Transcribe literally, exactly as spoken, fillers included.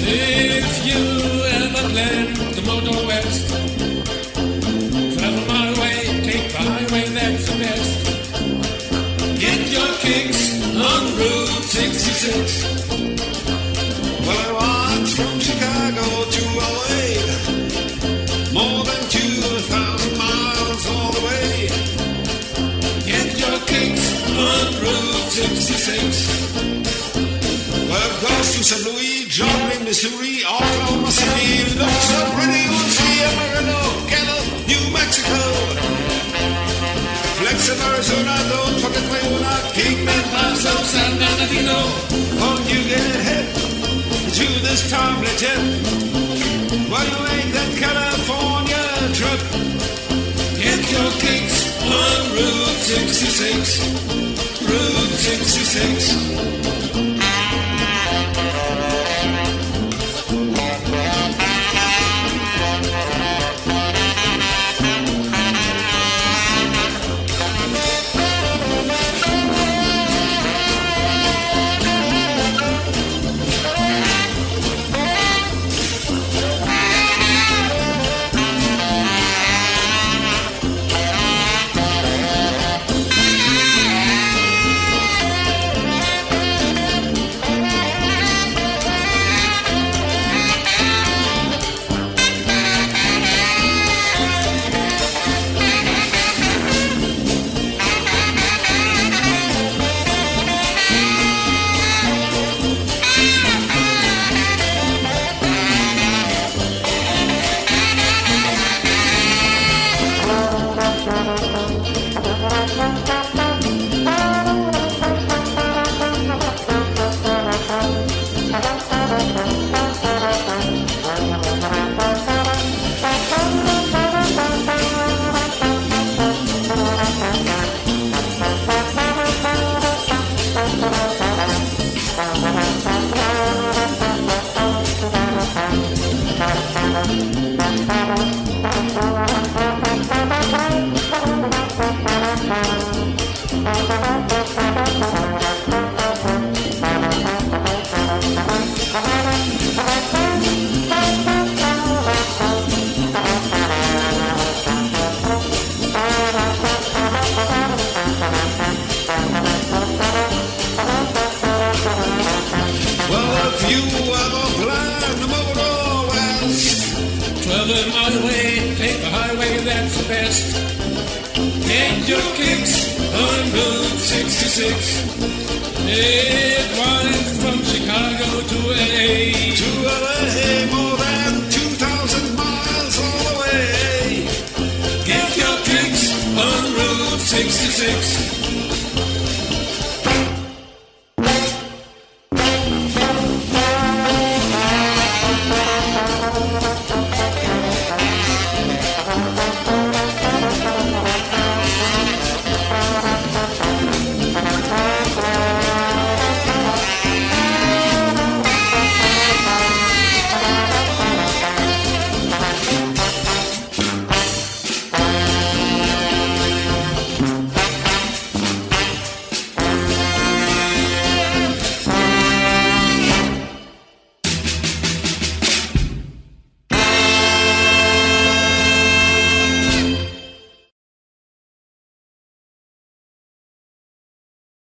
If you ever plan to motor west, travel my way, take the highway, that's the best. Get your kicks on Route sixty-six. Well, I walked from Chicago to L A, more than two thousand miles all the way. Get your kicks on Route sixty-six. Well, it goes to Saint Louis, Joplin, Missouri, Oklahoma City, looks so pretty, we'll see Amarillo, Gallup, New Mexico. Flex in Arizona, don't forget Leona, Kingman, Paso, San Bernardino. Oh, you get hit to this timely tip. Well, you ain't that California trip. Get your kicks on Route sixty-six. Route sixty-six. Traveling my way, take the highway, that's the best. Get your kicks on Route sixty-six. It winds from Chicago to L A. To L A, more than two thousand miles all the way. Get your kicks on Route sixty-six.